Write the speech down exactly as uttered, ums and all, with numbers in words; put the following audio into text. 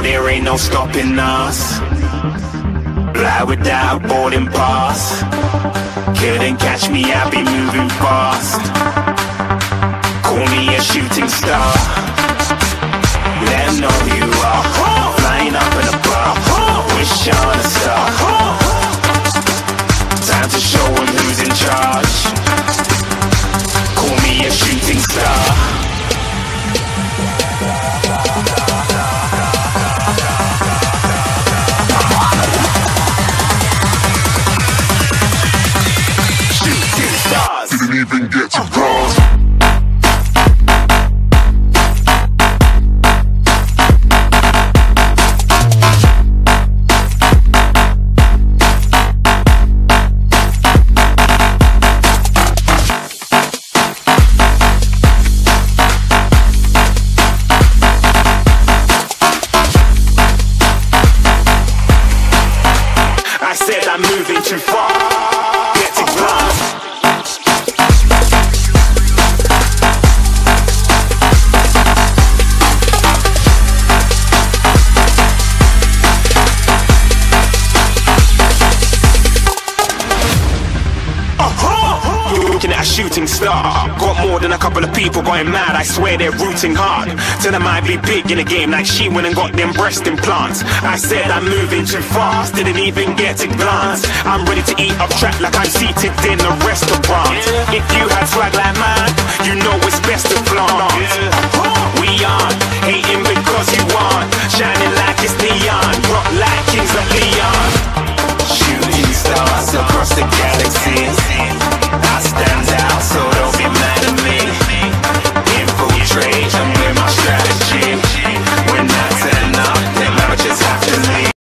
there ain't no stopping us. Fly without boarding pass. Couldn't catch me, I be moving fast. Call me a shooting star. Let 'em know who you are. Flying up in a bar. Wish on a star. Time to show 'em who's in charge. Call me a shooting star. Didn't even get to cross. I said I'm moving too far. Get to glass. Looking at a shooting star. Got more than a couple of people going mad. I swear they're rooting hard. Tell them I be big in the game like she went and got them breast implants. I said I'm moving too fast, didn't even get to glance. I'm ready to eat up track like I'm seated in a restaurant. If you had swag like mine, you know